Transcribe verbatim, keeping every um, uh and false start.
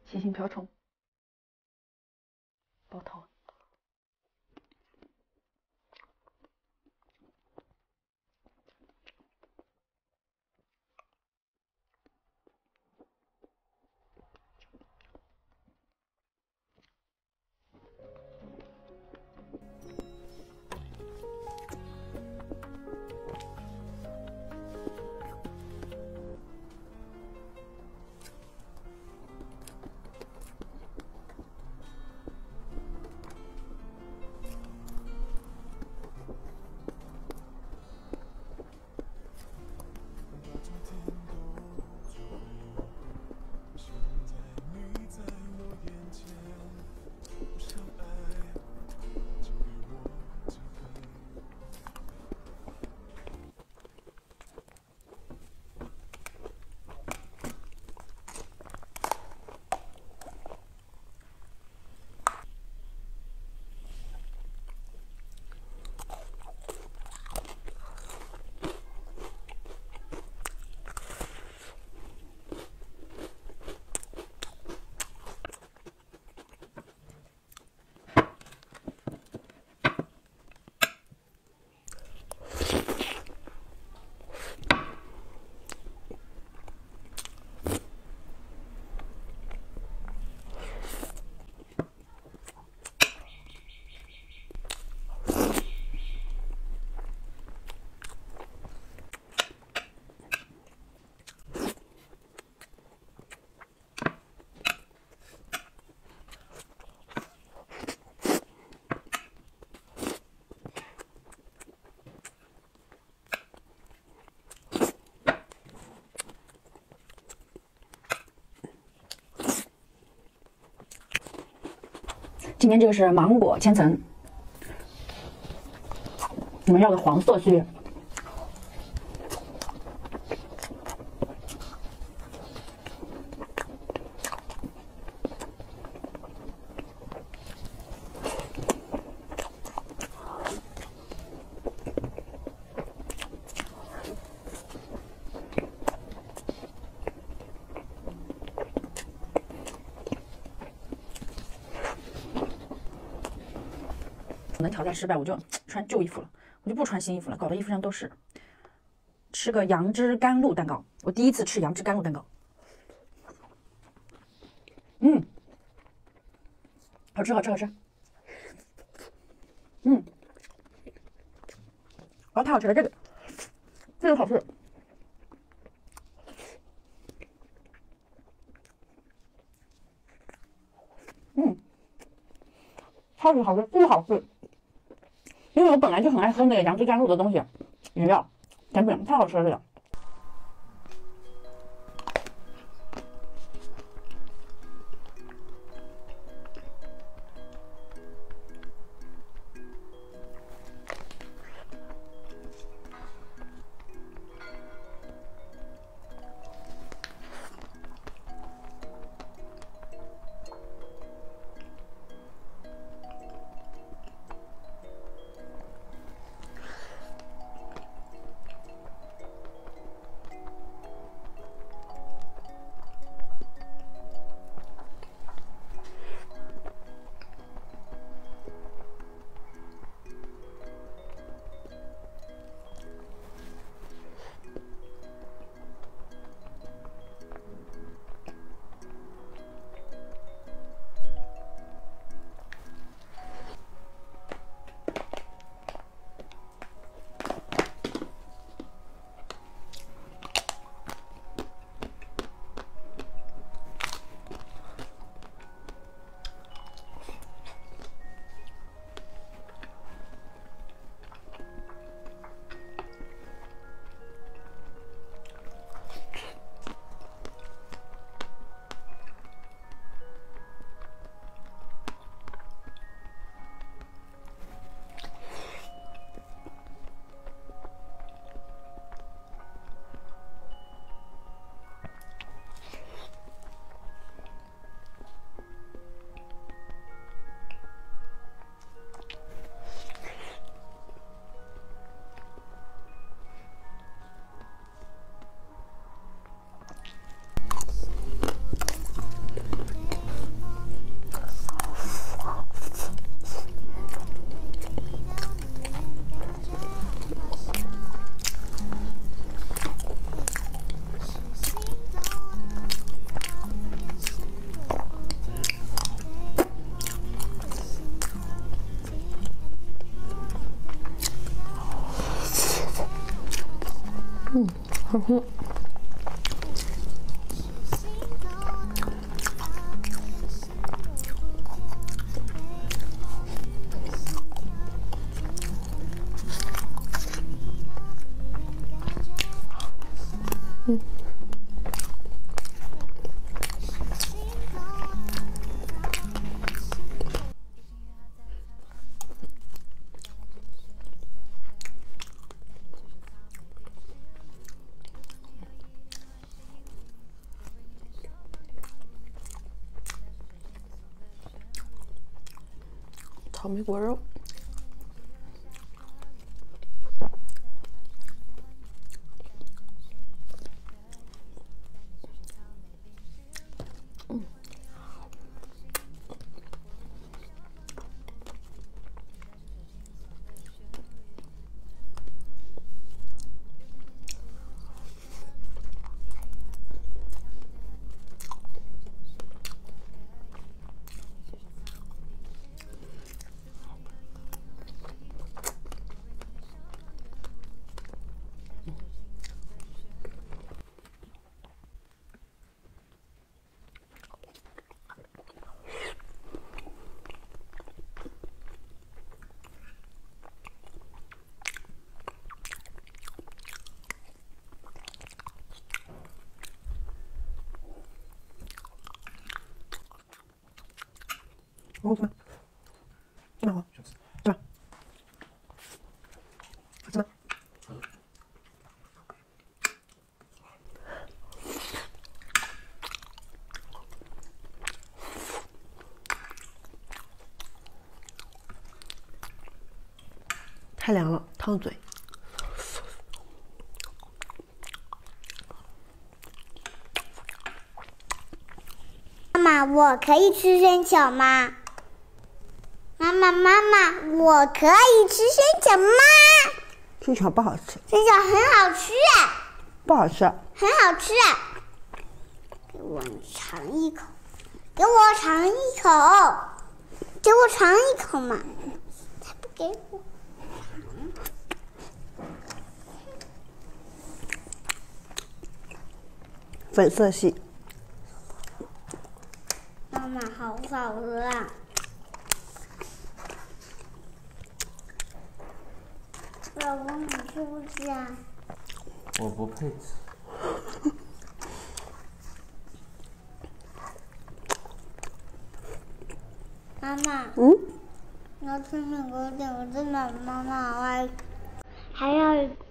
细心瓢虫，包头。 今天这个是芒果千层，你们要个黄色系列。能挑战失败，我就穿旧衣服了，我就不穿新衣服了，搞得衣服上都是。吃个杨枝甘露蛋糕，我第一次吃杨枝甘露蛋糕，嗯，好吃好吃好吃，嗯，啊，太好吃了，这个这个好吃，嗯，超级好吃，巨好吃。因为我本来就很爱喝那个杨枝甘露的东西，饮料、甜品，太好吃了这个。 哼哼。嗯。草莓果肉。嗯。먹어봐 마 먹어. 자. 하지 마.太凉了，烫嘴。 妈妈，我可以吃生巧吗？妈妈，妈妈，我可以吃生巧吗？ 生巧不好吃。 生巧很好吃哎。 不好吃。 很好吃哎。给我尝一口，给我尝一口，给我尝一口嘛！才不给我。 粉色系。 妈妈，好好喝啊！老公，你吃不吃啊？ 我不配吃。 妈妈， 嗯， 你要吃那个点，我真的妈妈，我还还要